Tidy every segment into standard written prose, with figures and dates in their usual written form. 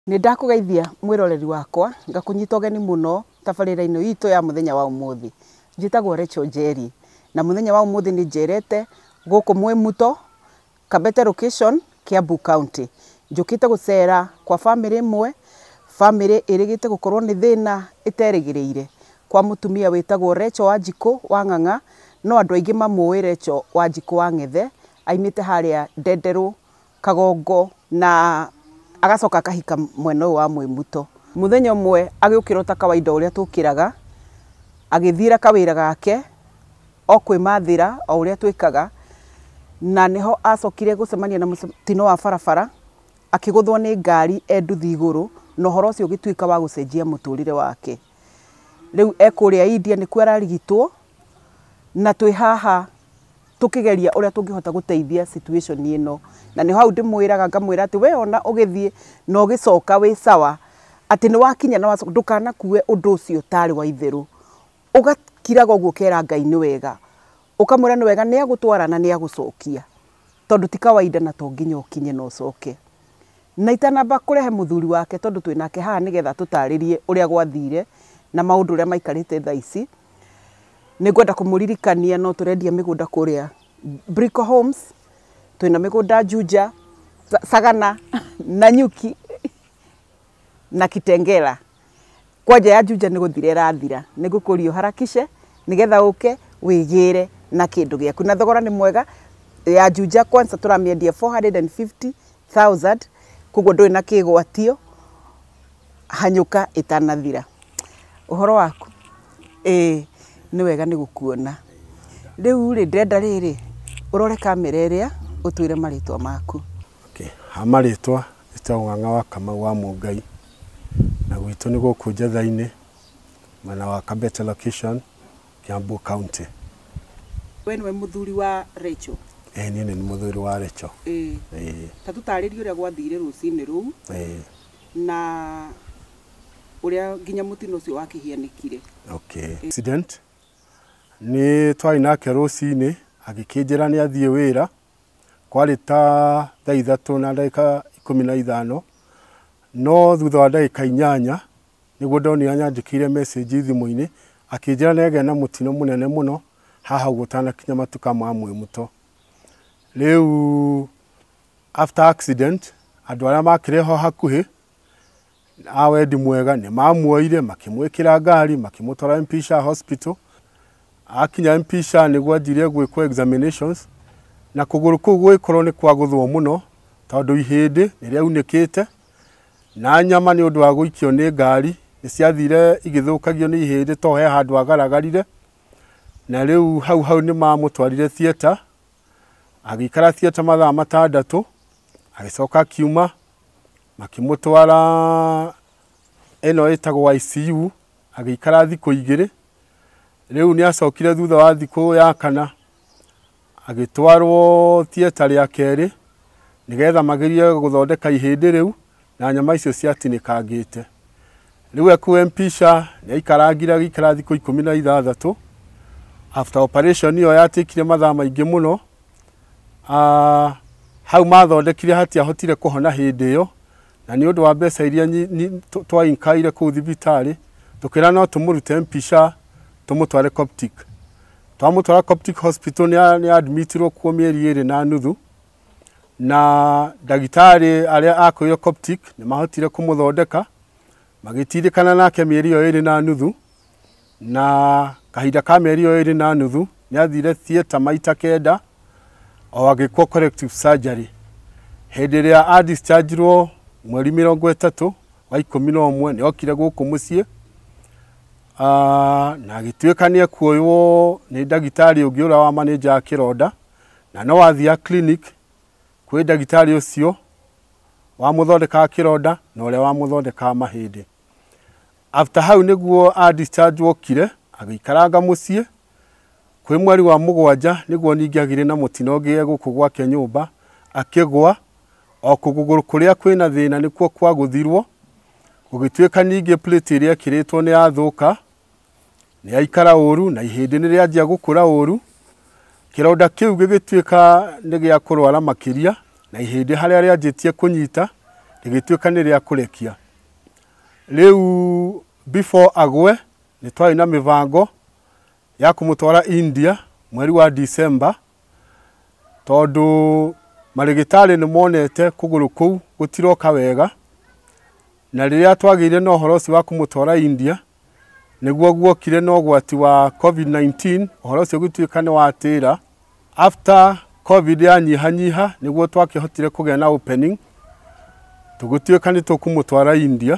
Nĩ ndakũgeithia mwĩroreri wakwa ngakunyita ũgeni mũno tabarĩra-inĩ itũ ya mũthenya wa ũmũthĩ. Njĩtagwo Rachel Njeri na mũthenya wa ũmũthĩ nĩ njerete gũkũ Mwĩmuto Kabete location Kiambu County. Njũkĩte gũcera kwa family ĩmwe, family ĩrĩgĩte gũkorwo nĩ thĩna ĩterĩgĩrĩire kwa mũtumia wĩtagwo Rachel Wanjiku wa Ng'ang'a, no andũ aingĩ mamũĩ Rachel Wanjiku wa Ngethe, aimĩte harĩa Ndenderũ Kagongo na agacoka akahika mwena wa Mwĩmuto. Mũthenya ũmwe agĩũkĩra ta kawaida ũrĩa tũkĩraga, agĩthiĩra kawĩra gake o kwĩmathĩra o ũrĩa twĩkaga, na nĩho acokire gũcemania na mũtino wa barabara akĩgũthwo nĩ ngari nduthi iguru, na ũhoro ũcio ũgĩtuĩka wa gũcenjia mũtũrĩre wake. Rĩu ekũrĩa India nĩkuo ararigitwo, na twĩ haha tũkĩgeria ũrĩa tũngĩhota gũteithia situation ĩno. Na nĩ hau ndĩmwĩraga ngamwĩra atĩ we ona ũgĩthiĩ na ũgĩcoka wĩ sawa, atĩ nĩ wakinya na ndũkanakue ũndũ ũcio tarĩ wa itherũ, ũgakiraga ũguo kera Ngai nĩ wega, ũkamwĩra nĩ wega nĩ agũtwara na nĩ agũcokia, tondũ ti kawaida na to nginya ũkinye na ũcoke. Na itanamba kũrehe mũthuri wake tondũ twĩ nake haha nĩgetha tũtarĩrie ũrĩa gwathire na maũndũ ũrĩa maikarĩte thaa ici. Nĩ ngwenda kũmũririkania no tũrendia mĩgũnda kũrĩa Brico Homes, twĩna mĩgũnda Juja, Sagana, Nanyuki na Kitengela. Kwanja ya Juja nĩ gũthira ĩrathira, nĩ ngũkũria harakishe nĩgetha ũke wĩgĩre na kĩndũ gĩaku. Na thogora nĩ mwega, ya Juja kwanza tũramĩendia 450,000, koguo ndũrĩ na kĩgwatio hanyũka ĩtanathira. Ũhoro waku? Nĩ wega nĩ gũkuona. Rĩu rĩ ndĩrenda rĩrĩ ũrore kamera ĩrĩa ũtwĩre marĩtwa maku. Marĩtwa njĩtagwo Ng'ang'a wa Kamau wa Mũngai, na gwitũ nĩ gũkũ Njethe-inĩ mwena wa Kabete location Kiambu County. We nĩwe mũthuri wa Rachel? Niĩ nĩ mũthuri wa Rachel. Ta tũtarĩrie ũrĩa gwathire rũcinĩ rũu na ũrĩa nginya mũtino ũcio wakĩhianĩkire. Accident nĩ twarĩ nake rũcinĩ agĩkĩnjĩra nĩ athiĩ wĩra, kwarĩ ta thaa 3:15, no thutha wa ndagĩka 8 nĩguo ndonire anyanjĩkĩire message thimũ-inĩ akĩnjĩra nĩ agĩa na mũtino mũnene mũno haha gũtanakinya matuka ma Mwĩmuto. Rĩu after accident andũ arĩa makĩreho hakuhĩ a wendi mwega nĩ mamuoire makĩmwĩkĩra ngari makĩmũtwara Mpisha hospital. Akinya Mpisha nĩguo anjire gwĩkwo examinations, na kũgũrũ kũu gwĩkorwo nĩ kwagũthwo mũno tondũ ihĩndĩ nĩ rĩaunĩkĩte na nyama nĩ ũndũ wa gũikio nĩ ngari nĩ ciathire igĩthũkagio nĩ ihĩndĩ to he handũ agaragarire. Na rĩu hau nĩ mamũtwarire theater, agĩikara theater mathaa 6, agĩcoka akiuma makĩmũtwara ĩno ĩtagwo ICU, agĩikara thikũ 2. Rĩu nĩ acokire thutha wa thikũ ya 4 agĩtwarwo theater rĩa kerĩ nĩgetha magerie gũthondeka ihĩndĩ rĩu na nyama icio ciatinĩkangĩte. Rĩu ekuo Mpisha nĩ aikarangire agĩikara thikũ 16. After operation ĩyo yatikire mathaa maingĩ mũno, hau mathondekire hatiahotire kũhona hĩndĩ ĩyo, na nĩ ũndũ wa mbeca iria twainkaire kũu thibitarĩ tũkĩra no tũmũrute Mpisha tũmũtware Coptic. Twamũtwara Coptic hospital nĩ admitirwo kuo mĩeri 2.5, na ndagĩtarĩ arĩa akoire Coptic nĩ mahotire kũmũthondeka magĩtindĩkana nake mĩeri 2.5, na kahinda ka mĩeri 2.5 nĩ athire theater maita 9 o agĩkwo corrective surgery. Hĩndĩ ĩrĩa adischargeirwo mweri 30 wa 11 nĩ okire gũkũ mũciĩ, na agĩtuĩka nĩ ekuoywo nĩ ndagĩtarĩ ũngĩ ũrĩa wa manager kĩronda, na no athia clinic kwĩ ndagĩtarĩ ũcio wa mũthondeka kĩronda na ũrĩa wa mũthondeka mahĩndĩ. After hau nĩguo adischarge wokire agĩikaranga mũciĩ kwĩ mweri wa 7 nĩguo ningĩ agire na mũtino ũngĩ gũkũ gwake nyũmba akĩgwa o kũgũrũ kũrĩa kwĩna thĩna nĩkuo kwagũthirwo, gũgĩtuĩka ningĩ plate ĩrĩa ĩkĩrĩtwo nĩ yathũka, nĩ aikara ũru na ihĩndĩ nĩ rĩanjia gũkũra ũru. Kĩronda kĩu gĩgĩtuĩka nĩ gĩa kũrwara makĩria na ihĩndĩ harĩa rĩanjĩtie kũnyita rigituika ni ria kurekia riu before agwe ni twari na mivango ya kumutwara India mweri wa December tondu marigitari ni monete kuguru kuu gutiroka wega na riria twagire no horosi wa kumutwara India niguo guokire no gwati wa COVID-19 horosi gutwika ni watira after COVID yanyihanyiha niguo twakihotire kugea na opening tugutwika ni tukumutwara India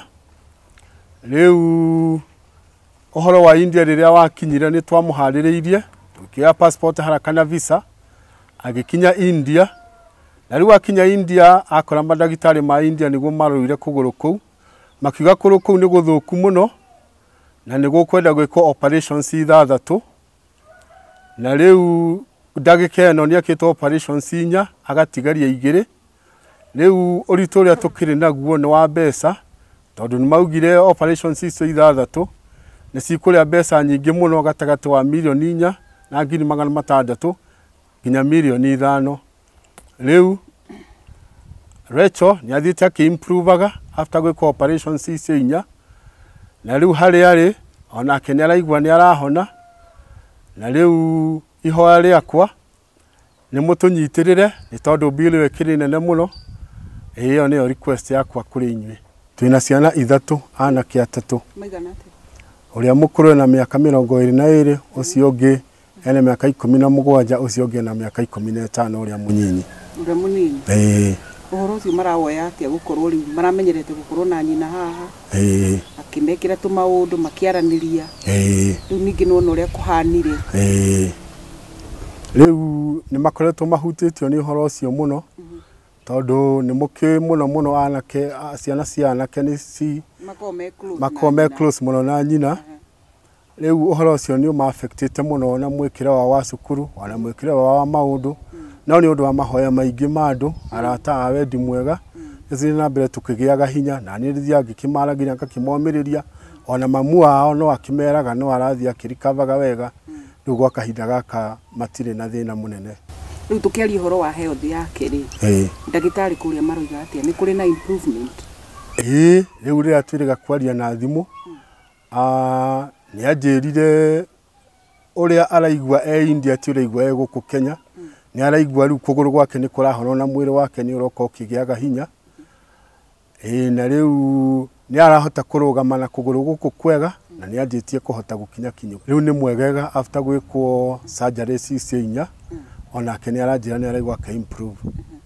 riu ohoro wa India riria wakinyire ni twamuhaririirie tukia passport haraka na visa agikinya India na riu akinya India akora madagitari ma India niguo maruire kuguru kuu makiuga kuru kuu ni guthuku muno na niguo kwenda gwiko operations ithathatu na riu ndagika eno ni akitwo operations inya agatigaria igiri riu uritu uria tukiri naguo ni wa mbeca tondu ni maugire operations icio ithathatu ni cikuria mbeca nyingi muno gatagati wa milioni 4 na 600,000 nginya milioni 5 riu Rachel ni athite akimprovaga after gwiko operations icio inya na riu hari ari ona kene araigwa ni arahona na riu ihoya riakwa ni mutunyitirire ni tondu bill wekiri nene muno iyo ni request yakwa kuri inywe twina ciana ithatu anake atatu maigana ati uria mukuru na miaka 22 ucio ungi ene miaka 17 ucio ungi na miaka 15 uria munyinyi uhoro ucio marawoya atia gukorwo riu maramenyerete gukorwo na nyina haha akimekira tu maundu makiaraniria riu ningi nona uria kuhanire riu ni makoretwo mahutitio ni uhoro ucio muno tondu ni muki muno anake ciana cia anake ni si makome close muno na nyina riu uhoro ucio ni uma affectite muno na mwikire wa cukuru ona mwikire wa maundu no ni undu wa mahoya maingi mandu arata a wendi mwega nicini na mbere tukigiaga hinya na ni rithia ngikimara nginya ngakimomiriria ona mamu ao no akimeraga no arathia akirikavaga wega riu gwa kahinda gaka matire na thina munene riu tukiaria horo wa health yake ri ndagitari kuria maroiga atia ni kuri na improvement riu ria twiriga kwaria na thimu ni ajirire uria araigwa India tiraigwa guku Kenya ni araigwa riu kuguru gwake ni kurahona na mwiri wake ni uroka ukigiaga hinya na riu ni arahota kurugama na kuguru guku kwega na ni anjitie kuhota gukinya kinyu riu ni mwegega after gwikwo surgery inya ona keni aranjira ni araigwa ka improve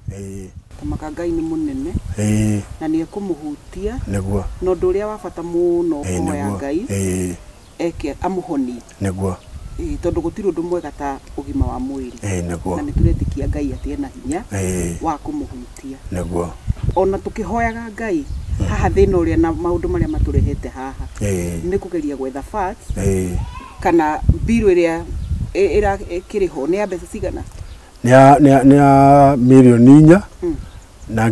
Ngai ni munene na ni ekumuhutia niguo no nduria wa bata muno ya Ngai eke amuhoni niguo tondu gutiri undu mwega ta ugima wa mwiri niguo na nituretikia Ngai atie na hinya wa kumuhutia niguo ona tukihoyaga Ngai haha thina uria na maundu maria maturehete haha ni kugeria gwetha facts kana bill iria ira kiriho ni mbeca cigana ni milioni 4 na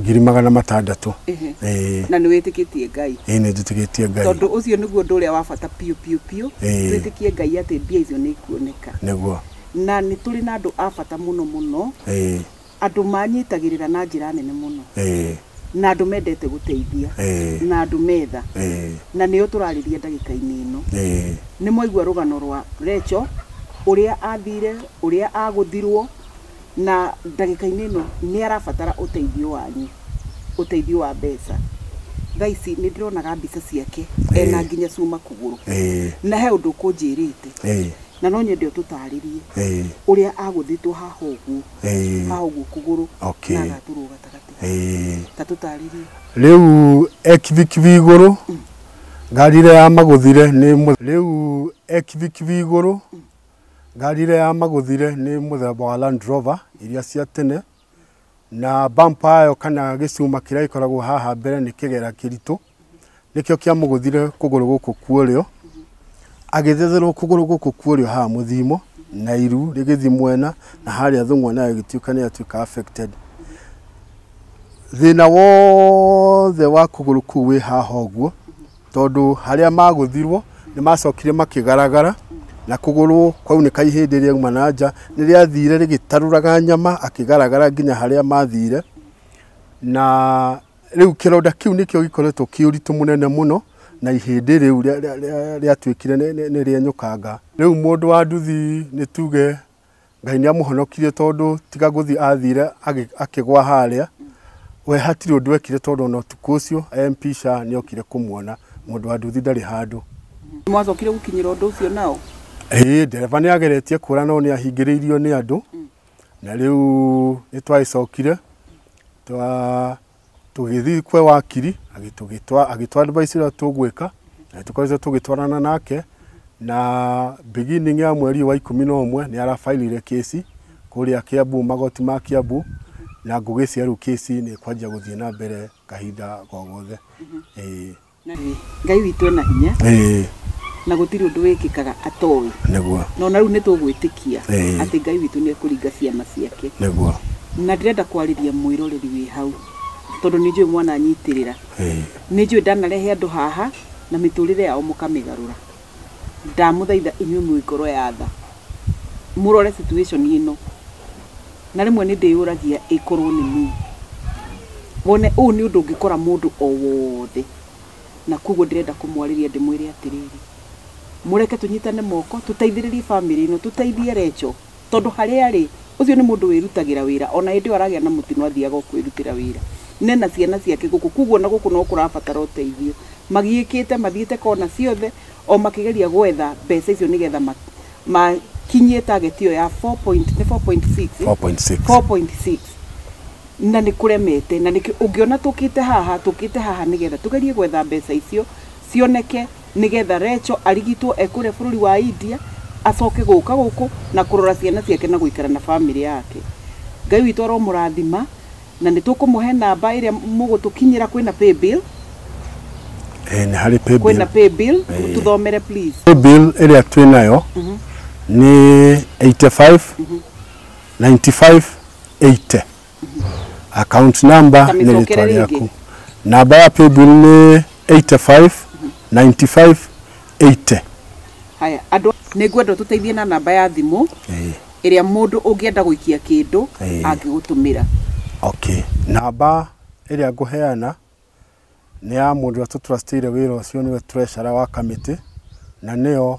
600,000 na ni witikitie Ngai ni njitikitie Ngai tondu ucio niguo nduria wa bata piu witikie Ngai ati mbia icio ni ikuoneka niguo na ni turi na andu a bata muno andu manyitagirira na njira nene muno na andu mendete guteithia na andu metha na niyo turariria ndagika-ini ino ni mwaigua rugano rwa Rachel uria athire uria aguthirwo na ndagika-ini ino ni arabatara uteithio wanyu uteithio wa mbeca thaici ni ndironaga mbica ciake ena nginya cuma kuguru na he undu kunjirite na no nyende tutaririe uria aguthitwo haha uguo kuguru na agaturu gatagati ta tutaririe riu ekivikivi iguru ngarire ya maguthire ni riu ekivikivi iguru ngarire ya maguthire ni muthemba wa Land Rover iria cia tene na bumper ayo kana gicuma kiria ikoragwo haha mbere ni kigera kiritu nikio kia muguthire kuguru guku kuorio agithetherwo kuguru guku kuorio ha muthimo na iru rigithi mwena na haria thungwa nayo gitiuka ni atuika affected thina wothe wa kuguru kuwi haha uguo tondu haria maguthirwo ni macokire makigaragara na kuguru kwau ni kaihindire manaja ni riathire rigitaruraga nyama akigaragara nginya haria mathire na riu kironda kiu nikio gikoretwo kiuritu munene muno na ihindi riu ria twikire ni rienyukanga riu mundu wa nduthi ni tuge Ngai ni amuhonokirie tondu tiga guthi athire akigwa haria we hatiri undu wekire tondu no tukucio MPsha ni okire kumuona mundu wa nduthi ndari handu mwacokire gukinyira undu ucio nao ndereba ni ageretie kura no ni ahingiriirio ni andu na riu ni twaicokire tugithi kwe wakiri agitwa advice ira tugwika na tukoze tugitwarana nake na beginning ya mweri wa 11 ni arafailire kesi kuria Kiambu magoti ma Kiambu na ngugisi aru kesi ni kwanja guthie na mbere kahinda gogothe Ngai witu na hinya na gutiri undu wikikaga atoi niguo no na riu ni tugwitikia ati Ngai witu ni kuringa ciana ciake niguo na ndirenda kwariria mwiroreri wi hau tondu ni njui mwana anyitirira ni njui ndanarehe andu haha na miturire yao mukamigarura ndamuthaitha inyuĩ mwikoro ya tha murore situation ino na rimwe ni ndiyuragia ikorwo ni mi wone u ni undu ngikora mundu o wothe na kuguo ndirenda kumwariria ndimwire atiriri mureke tunyitane moko tuteithiririe family ino tuteithie Recho tondu haria ri ucio ni mundu wirutagira wira ona hindi waragia na mutino athiaga kwirutira wira nena ciana ciake guku kuguo na guku no kurabatara uteithio magiikite mathiite kona ciothe o makigeria gwetha mbeca icio nigetha makinyie target iyo ya 4.6 na ni kuremete na ungiona tukite haha nigetha tugerie gwetha mbeca icio cioneke nigetha Recho arigitwo ekure bururi wa India acoke guka guku na kurora ciana ciake na guikara na family yake Ngai witu aro murathima na nitukumuhe namba iria mugutukinyira kwina pay bill ni hari pay bill kwina pay bill tuthomere please pay bill iria twinayo ni 85 95 80 account number ni ritwa riaku namba ya pay bill ni 85 95 80 haya andu nigwenda tuteithie na namba ya thimu iria mundu ungienda guikia kindu angigutumira okay namba iria nguheana ni ya mundu wa tutrustire wira ucio niwe treasurer wa committee na nio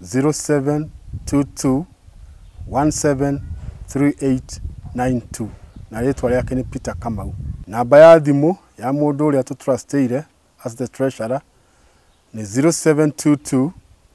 0722 173892 na ritwa riake ni Peter Kamau namba ya thimu ya mundu uria tutrustire as the treasurer ni 0722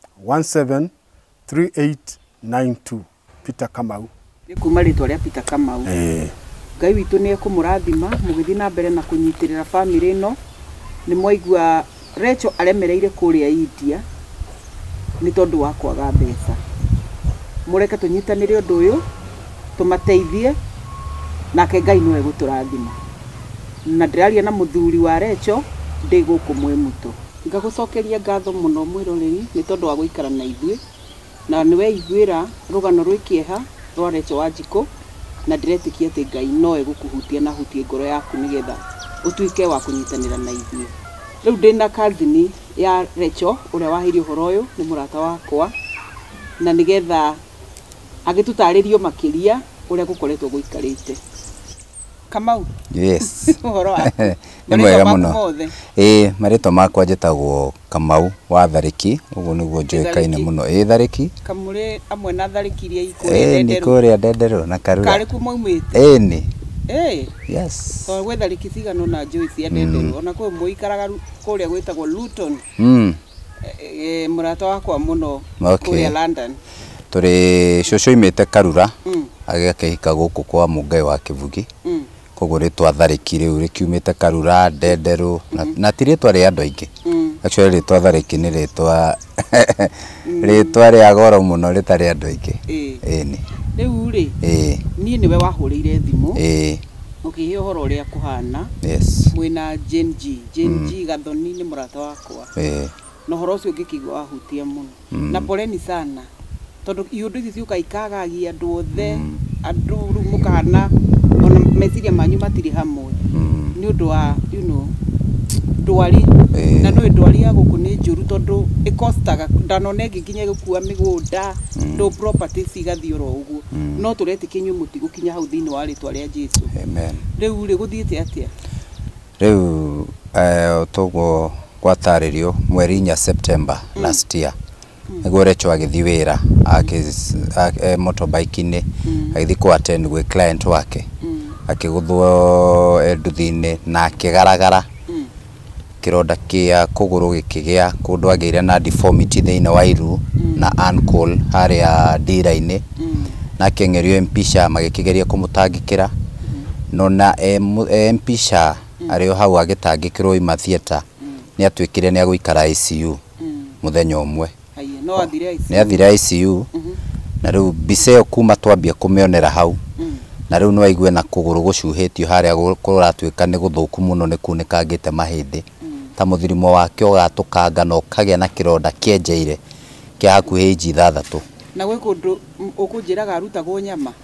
173892 Peter Kamau kuma ritwa ria Peter Kamau Ngai witu ni ekumurathima mugithi na mbere na kunyitirira family ino ni mwaigua Recho aremereire kuria India ni tondu wa kwaga mbeca mureke tunyitanire undu uyu tumateithie nake Ngai niwe guturathima na ndiraria na muthuri wa Recho ndi guku mwemuto ngagucokeria ngatho muno mwiroreri ni tondu wa guikara na ithui na niwe iguira rugano rwikieha rwa Recho Wanjiku na ndiretikia ati Ngai noe gukuhutia na hutie ngoro yaku nigetha utuike wa kunyitanira na ithui riu ndina cousin ya Recho uria wahirio horo uyu ni murata wakwa na nigetha agitutaririo makiria uria gukoretwo guikarite Kamau yes horo ni mwega muno marito makwa njitagwo Kamau wa Thariki uguo niguo njuikaine muno Thariki kamuri amwe na Thariki iria ikuria ni kuria Ndendero na Karura kari kuma umite ni yes so we Thariki cigano na njui cia Ndendero ona kwe muikaraga kuria gwitagwo Luton murata wakwa muno kuria London turi coco imite Karura agakehika guku kwa mungai wa Kivugi koguo ritwa Thariki riu rikiumite Karura Ndendero na tiritwa ri andu aingi actually ritwa Thariki ni ritwa ria goro muno ritari andu aingi ni riu ri nie niwe wahurire thimu ukihe horo ria kuhana yes mwina Gen G Gathoni ni murata wakwa no horo ucio ngikigwa wahutia muno na poleni sana tondu iundu ici ciuka ikagagia andu othe andu mukana ona meciria manyu matiri hamwe ni undu wa ndwari na no ndwari ya guku ni njuru tondu ikostaga ndanone nginya gukua migunda ndo properties igathioro uguo no turetikinyu muti gukinya hau thini wa ritwa ria Jesu amen riu ri guthiite atia Riu togo gwataririo mweri 4 September last year. Niguo Recho agithi wira motorbike-ini agithi ku attend with client wake akiguthwo nduthi-ini na akigaragara kironda kia kuguru gikigia kundu ageire na deformity thiini wa iru na ankle haria ndira-ini na kengerio mpisha magikigeria kumutangikira no na mpisha ario hau agitangikirwo ima theater ni atwikire ni aguikara ICU muthenya umwe ni athire ICU na riu biseo kuma twambia kumionera hau na riu no aigue na kuguru gucuhetio haria kuratwika ni guthuku muno ni kunikangite mahindi ta muthirimo wake ugatukanga no kagia na kironda kienjeire kia hakuhi inji 6 na gwe kundu ukunjiraga arutagwo nyama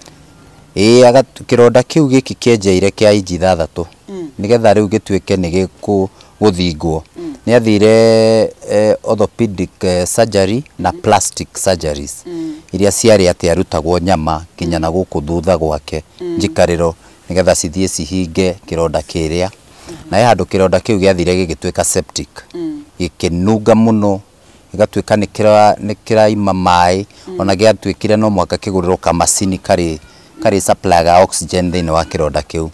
aga kironda kiu giki kienjeire kia inji 6 nigetha riu gitwike ni gikuthingwo ni athire orthopedic surgery na plastic surgeries iria ciari ati arutagwo nyama kinya na guku thutha gwake njikariro nigetha cithie cihinge kironda kiria na handu kironda kiu giathire gigitwika septic gikinunga muno igatwika ni kiraima mai ona giatwikire no mwaka kigurirwo kamacini kari supply ga oxygen thiini wa kironda kiu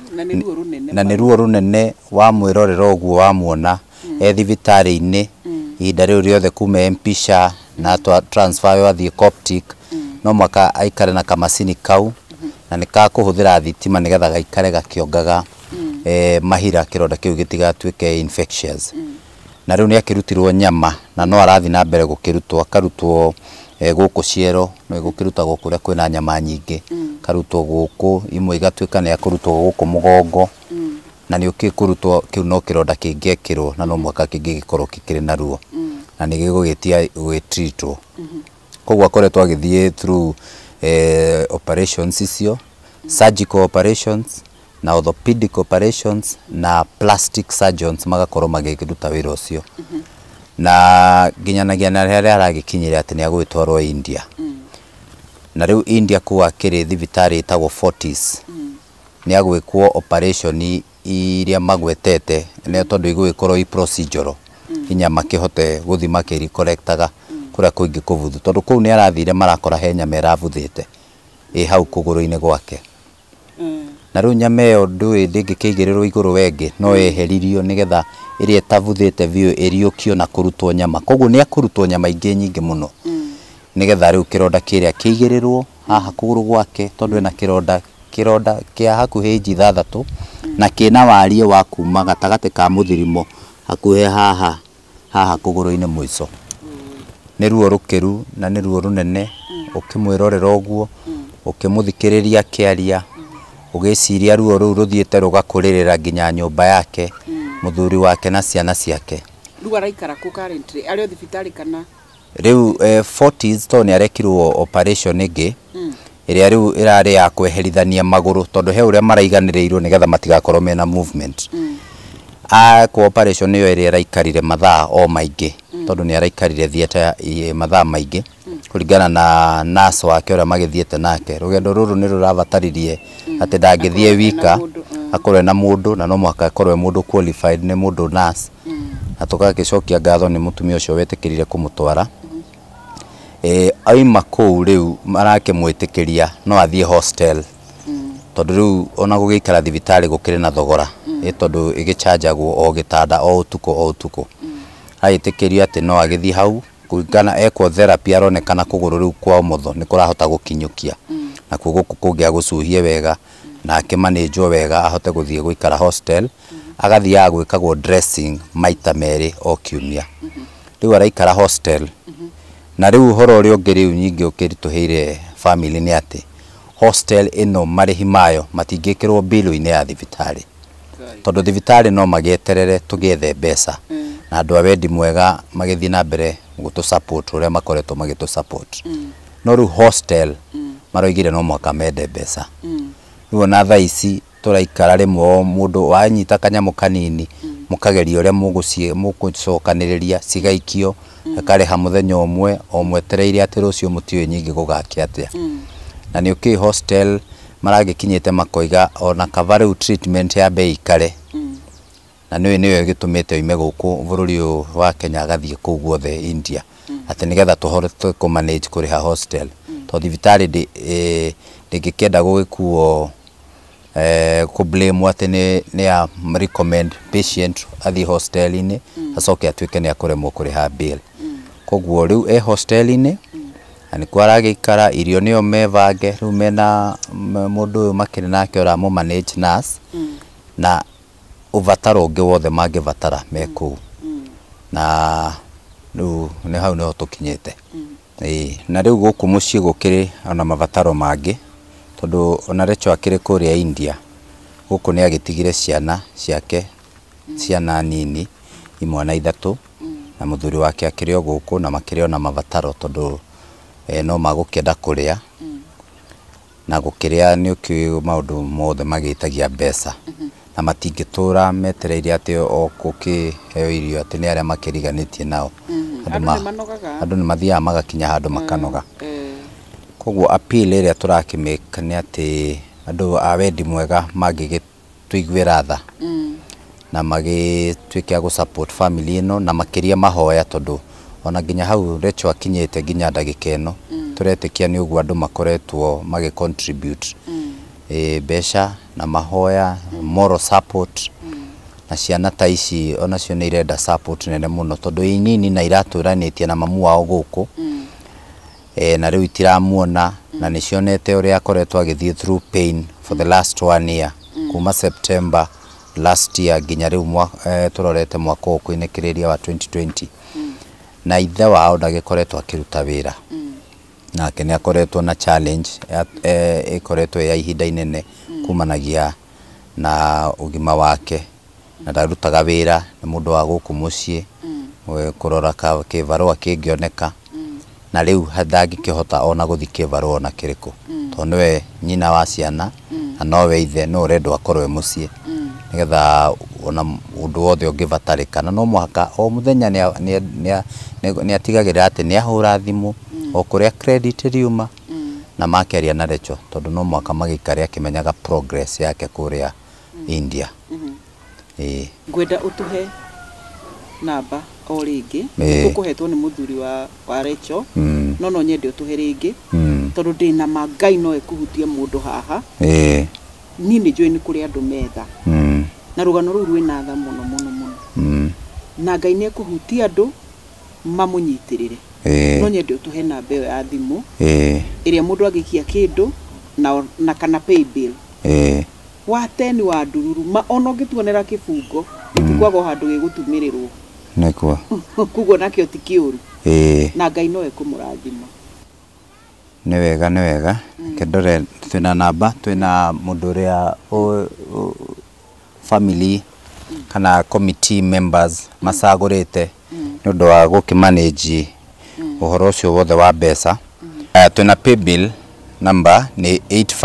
na ni ruo runene wa mwirorero uguo wa muona thibitari-ini ihinda riu riothe kuma mpisha na transfer wathie coptic no mwaka aikare na kamacini kau na nikakuhuthira thitima nigetha gaikare gakiongaga mahira kironda kiu gitigatwike infectious na riu ni akirutirwo nyama na no arathi na mbere gukirutwo akarutwo guku ciero no igukirutagwo kuria kwina nyama nyingi karutwo guku imwe igatwika ni akurutwo guku mugongo na ni ukikurutwo kiu no kironda kingiekirwo na no mwaka kingi gikorwo kikiri na ruo na ni gigugitia gwitreatwo koguo akoretwo agithie through operations icio surgical operations na orthopedic operations na plastic surgeons magakorwo magikiruta wira ucio na ginyanagia na haria aragikinyire ati ni agwitwarwo India na riu India kuwa kiri thibitari itagwo Fortis ni agwikwo operation iria magwetete ne tondu igwikorwo i procedural inya makihote guthima kiri correctaga kuria kuingi kuvuthu tondu kuu ni arathire marakora he nyama iravuthite hau kuguru-ini gwake na riu nyama iyo ndui ndingikigirirwo iguru wengi no eheririo nigetha iria tavuthite biu eriokio na kurutwo nyama koguo ni akurutwo nyama ingi nyingi muno nigetha riu kironda kiria kigirirwo haha kuguru gwake tondu ena kironda kia hakuhi inji 6 na kina warie wa kuma gatagati ka muthirimo hakuhi haha kuguru-ini mwico ni ruo rukiru na ni ruo runene ukimwirorera uguo ukimuthikiriria kiaria ugiciria ruo ruu ruthiete rugakuririra nginya nyumba yake muthuri wake na ciana ciake ruo araikara ku currently ario thibitari kana riu 40s to ni arekirwo operation ingi iria riu irari ya kweherithania maguru tondu he uria maraiganirirwo nigetha matigakorwo mena movement ko operation iyo iria raikarire mathaa o maingi tondu ni araikarire theater mathaa maingi kuringana na nurse wake uria magithiete nake rugendo ruru ni ruravataririe ati ndangithie wika akorwe na mundu na no mwaka akorwe mundu qualified ni mundu nurse atugagicokia ngatho ni mutumia ucio wetikirire kumutwara aima kou riu marake mwitikiria no athie hostel tondu riu ona gugikara thibitari gukire na thogora tondu igichanjagwo o gitanda o utuko aitikirio ati no agithie hau kuringana eko therapy aronekana kuguru riu kwa motho ni kurahota gukinyukia na kuguku kungia gucuhie wega na akimanejwo wega ahote guthie guikara hostel agathia agwikagwo dressing maita meri o kiumia riu araikara hostel na riu horo ri onge riu nyingi ukirituhire family ni ati hostel ino marihi mayo matingikirwo bill-ini ya thibitari tondu thibitari no magieterere tugiethe mbeca na andu awendi mwega magithii na mbere gutu support uria makoretwo magitu support no riu hostel maroigire no mwaka mende mbeca riu na thaa ici turaikara rimwe mundu wanyita kanyamu kanini mukageria uria mugucokaniriria cigaikio akareha muthenya umwe o mwetereire ati rucio mutiwe nyingi gugaki atia na ni uki hostel maragikinyite makoiga ona kavariu treatment ya bei kare na niwe gitumite ime guku bururi wa Kenya agathie kuu guothe India ati nigetha tuhote ku manage kuriha hostel to thibitari ndingikenda gugikuo ku blame ati ni ya recommend patient athi hostel-ini acoke atuike ni akuremwo kuriha bill koguo riu hostel-ini ani kwaragikara irio nio mevange riu mena mundu uyu makiri nake ora mo manage nurse na uvataro ungi wothe mangivatara meku na riu ni hau no tukinyete na riu guku mucii gukiri ona mavataro mangi tondu ona Recho akiri kuria India guku ni agitigire ciana ciake ciana nini imwana ithatu na muthuri wake akiri guku na makiri ona mavataro tondu no magukenda kuria na gukiria ni maundu mothe magitagia mbeca na matingitura metereire ati okuki heo irio ati ni aria makiriganitie nao andu ni mathia magakinya handu makanoga koguo appeal iria turakimeka ni ati andu a wendi mwega magigituiguira tha na magituike gu support family ino na makiria mahoya tondu ona ginya hau Recho akinyete ginya ndagika ino turetikia ni uguo andu makoretwo magi contribute besha na mahoya moral support na ciana ta ici ona cio ni irenda support nene muno tondu inini na iraturanitie na mamu wao guku na riu itiramuona na ni cionete uria akoretwo agithie through pain for the last 1 year kuma September last year ginya riu turorete mwaka ukuinekiriria wa 2020 na ithe wao ndagikoretwo akiruta wira nake ni akoretwo na challenge ikoretwo ya ihinda inene kumanagia na ugima wake na ndarutaga wira ni mundu wa guku mucii kurora ka kivarua kingioneka na riu handangikihota ona guthi kivarua ona kiriku tondu we nyina wa ciana na nowe ithe no urendwo akorwe mucii nigetha ona undu wothe ungivatarika na no muhaka o muthenya ni atigagira ati ni ahura thimu o kuria credit riuma na makeria na Recho tondu no muhaka magikare akimenyaga progress yake kuria India ngwenda utuhe namba o ringi tukuhetwo ni muthuri wa Recho no nyende utuhe ringi tondu ndina mangai no ekuhutie mundu haha ni njui ni kuri andu metha na rugano ruru rwina tha muno na ngai ni ekuhutia andu mamunyitirire no nyende utuhe namba ya thimu iria mundu agikia kindu na kana pay bill wa 10 wa ndururu ma ono ngituonera kibungo itikwago handu gigutumirirwo nekwa kugo nakio tikiuru na ngai no ekumurathima ni wega kedore twina namba twina mundu ria family kana committee members masagurite ni undu wa gukimanage uhoro ucio wothe wa mbeca twina pay bill number ni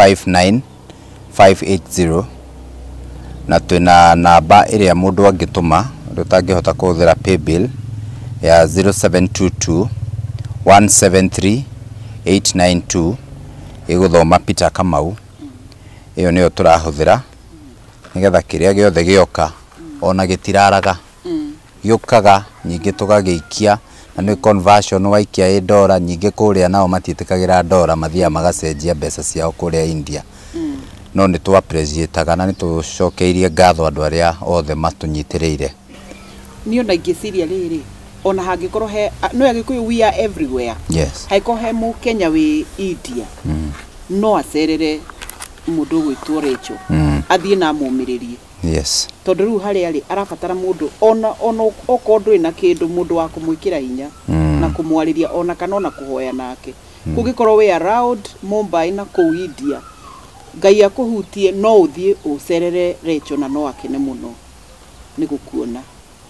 859580 na twina namba iria mundu angituma rutangihota kuthira pay bill ya 0722 173 892 iguthoma Peter Kamau iyo niyo turahuthira nigetha kiria giothe gioka ona gitiraraga giukaga nyingi tugagiikia na ni conversion waikia $1 nyingi kuria nao matitikagira $1 mathia magacenjia mbeca ciao kuria India no ni tu appreciate na ni tucokeirie ngatho andu aria othe matunyitiriire ni ona ingiciria riri ona hangikorwo he no agikuyu we are everywhere yes haiko he mu Kenya we India no acerere mundu gwitwo Recho athie na mumiririe yes tondu riu hari ari arabatara mundu ona okondu ina kindu mundu wa kumwikira hinya na kumwariria ona kana ona kuhoya nake kugikorwo we around Mumbai na ku India ngai akuhutie no uthie ucerere Recho na no akene muno nigukuona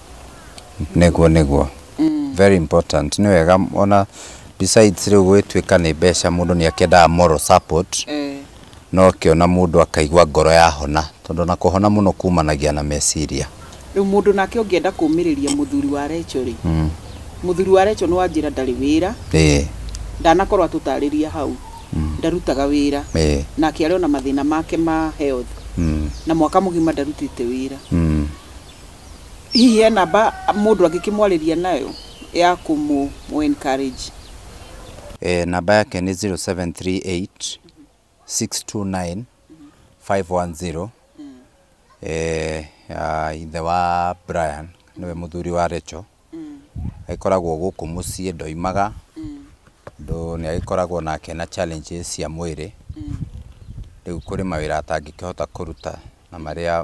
neguo very important ni wega ona besides riu gwitwika ni mbeca mundu ni akenda moral support no kiona mundu akaigwa ngoro ya hona tondu na kuhona muno kumanagia na meciria riu mundu nake ungienda kumiriria muthuri wa Recho ri muthuri wa Recho no wanjira ndari wira ndanakorwo atutariria hau ndarutaga wira nake ari ona mathina make ma health na mwaka mugima ndarutite wira hihi namba mundu angikimwariria nayo ya kumu encourage? Namba yake ni 0738 629 510. Ithe wa Brian niwe muthuri wa Recho. Aikoragwo guku mucii ndoimaga. Ndo ni aikoragwo nake na challenges cia mwiri. Riu kuri mawira atangikihota kuruta na maria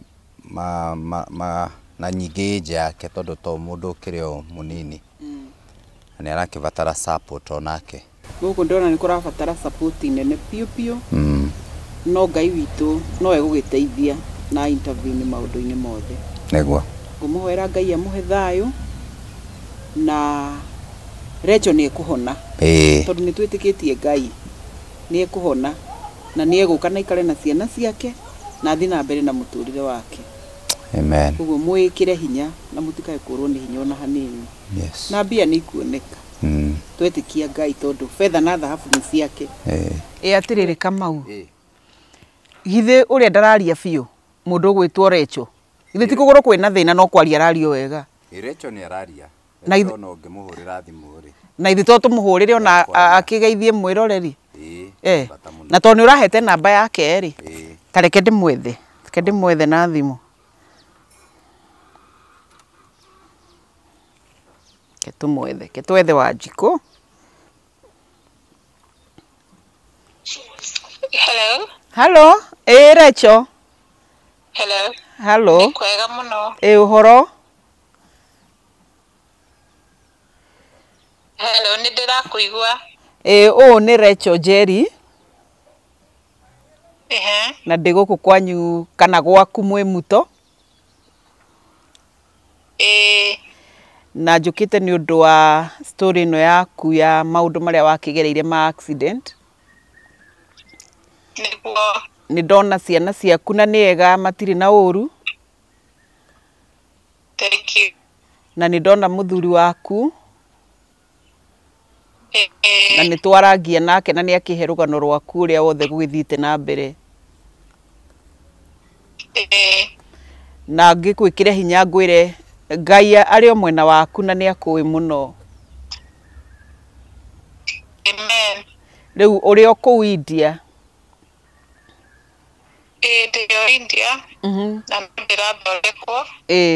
na nyingi nje yake tondu to mundu kirio munini. Ni arakibatara support onake. Guku ndona ni kurabatara support nene piu. No Ngai witu no egugiteithia na intervene maundu-ini mothe. Negwa. Ngumuhoera Ngai amuhe thayu na Recho ni ekuhona. Tondu ni twitikitie Ngai ni ekuhona na ni eguka na ikare na ciana ciake na thina mbere na muturire wake. Amen. Uguo mwikire hinya na mutikae kurwo ni hinya ona hanini. Yes. Na mbia ni kuoneka. Twetikia Ngai tondu fedha na thahabu ni ciake. Atiriri Kamau. Githe uria ndararia biu mundu gwitwo Recho. Githe ti kugoro kwina thina no kwaria arario wega. Recho ni araria. Na no ngimuhurira thimu ri. Na ithi to tumuhurire ona akigeithie mwiroreri. Na to ni urahete namba yake ri. Tareke ndimwethe na thimu. Ketwethe Wanjiku. Hello. Recho. Hello. Kwega muno. Uhoro. Hello, ni ndirakuigua. Ni Recho Jerry. Na ndi guku kwanyu kana gwaku mwe muto. Na njukite ni undu wa story no yaku ya maundu maria wakigereire ma accident. Ni ndona ciana ciaku na ni ega matiri na uru. Thank you. Na ni ndona muthuri waku. Na ni twaragia nake na ni akihe rugano rwaku uria wothe gugithite na mbere. Na ngikwikire hinya ngwire Ngai ari o mwena waku na ni akuwi muno. Amen. Riu uri o kuu India. Ndio India. Na ndirathondekwo.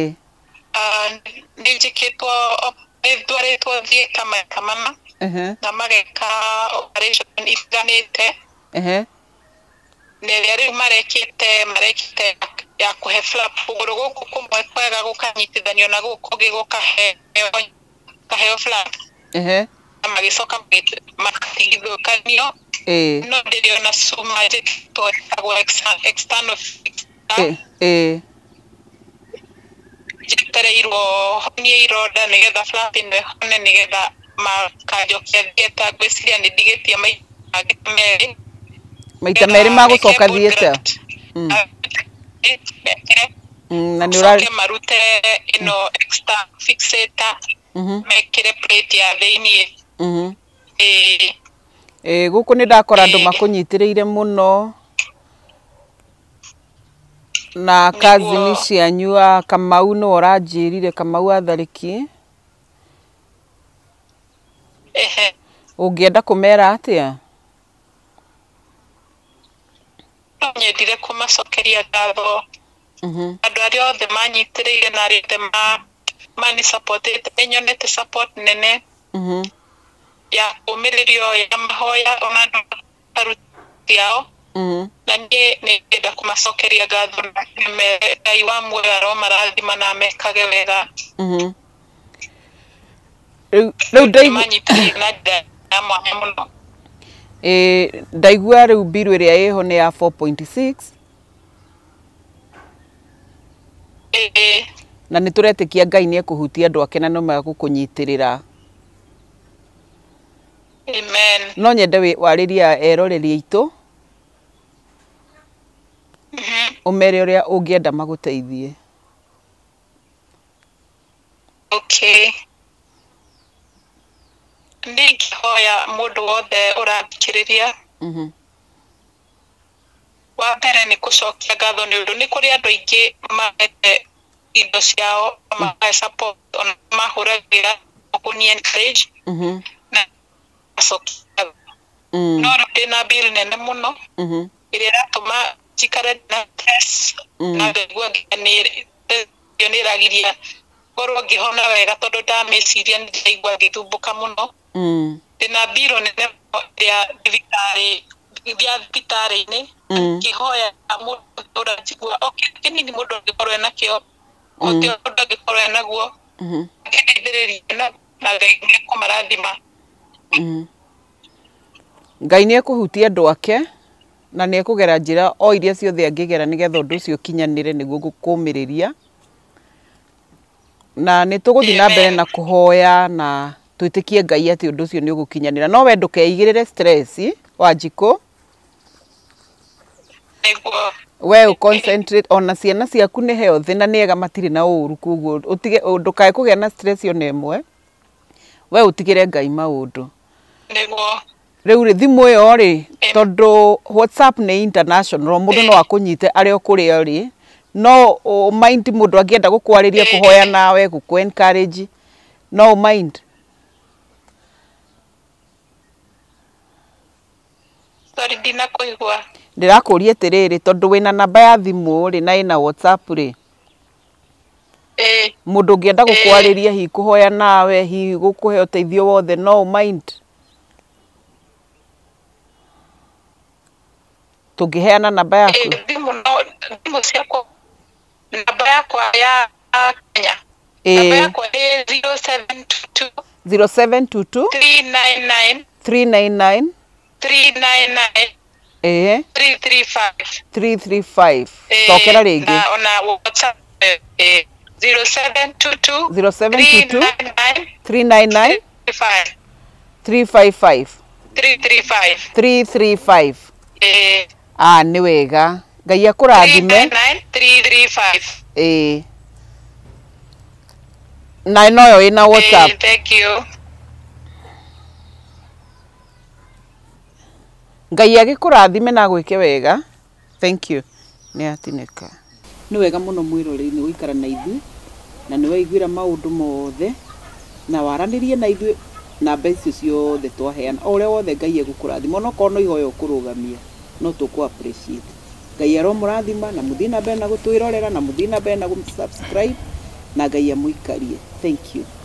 Nijikitwo ndwaritwo thie kamana. Na mageka operation itiganite. Neria riu marekite ya kuhe flap kuguru guku kumwe kwega gukanyitithanio na guku gigukahe flap. Na magicoka makatigithukanio. No ndirio na suma jitwa external jitereirwo honie iroda nigetha flap ino hone nigetha makajokia thieta gwiciria ni ndigitie maita meri magucoka thieta. Na ni urari marute ino extra fixator mekire plate ya thiini. Guku ni ndakora andu makunyitiriire muno na kazi ni cianyu Kamau no uranjirire Kamau athariki. Ungienda kumera atia? Nyendire kumacokeria ngatho andu aria othe manyitiriire na aria mani supportete. Nyonete support nene ya umiririo ya mahoya ona andu aruti ao. Na nie ningenda kumacokeria ngatho na Ngai wa muoyo marathima na mekage wega. Riu manyitiriire na ya mwanya muno. Ndaigua riu biru iria iho ni ya 4.6. Na ni turetikia Ngai ni ekuhutia andu ake na no magukunyitirira. Amen. No nyende wariria eroreri itu. Umere uria ungienda maguteithie. Okay. Ndikihoya mundu wothe urathikiriria. Wa mbere ni kucokia ngatho ni undu ni kuri andu aingi maete indo ciao ma support on mahuragira okuni encourage na sokia no tena bill nene muno irera tuma chikare na stress na begwa ni ragiria korwo ngihona wega tondu ndameciria ndaigua ngithumbuka muno tena bill nene ya thibitarĩ-inĩ ngĩhoya mũndũ ũranjigua kĩnini mũndũ angĩkorwo enakĩo mũndũ angĩkorwo enaguo akĩndeithĩrĩria na Ngai nĩekũmarathima. Ngai nĩekũhutia andũ ake na nĩekũgera njĩra o iria ciothe angĩgera nĩgetha ũndũ ũcio ũkinyanĩre nĩguo gũkũmĩrĩria, na nĩtũgũthiĩ na mbere na kũhoya na twĩtĩkie Ngai atĩ ũndũ ũcio nĩ ũgũkinyanĩra. No we ndũkeigĩrĩre stress Wanjiku, we concentrate ona ciana ciaku nĩ healthy na nĩega matirĩ na ũru, koguo ndũkae kũgĩa na stress ona ĩmwe, we ũtigĩre Ngai maũndũ. Rĩu thimũ ĩyo rĩ, tondũ WhatsApp nĩ international, mũndũ no akũnyite arĩ o kũrĩa ũrĩ, no mind mũndũ angĩenda gũkwarĩria kũhoya nawe gũkũ encourage, no mind. Sorry, ndinakũigua. Ndirakũria atĩrĩrĩ, tondũ wĩna namba ya thimũ rĩ na ĩna WhatsApp rĩ, mũndũ ũngĩenda gũkwarĩria hi kũhoya nawe hi gũkũhe ũteithio wothe, no mind. Tũngĩheana namba yaku. Thimũ ciakwa, namba yakwa ya Kenya. Namba yakwa nĩ 0722 0722 399 399 399 335 335. Tokera rĩngĩ. Na ona WhatsApp 0722 399 355 335. Nĩ wega. Ngai akũrathime. 335. Na noyo ĩna WhatsApp. Thank you. Ngai agĩkũrathime na gwĩke wega. Thank you. Nĩ atinĩka. Nĩ wega mũno mwĩroreri nĩ gũikara na ithuĩ na nĩ waiguĩra maũndũ mothe na waranĩrie na ithuĩ namba icio ciothe twaheana. O ũrĩa wothe Ngai egũkũrathima, onokorwo no ihoya ũkũrũgamia no tũkũ appreciate. Ngai aromũrathima na mũthiĩ na mbere na gũtwĩrorera na mũthiĩ na mbere na gũsubscribe na Ngai amũikarie. Thank you.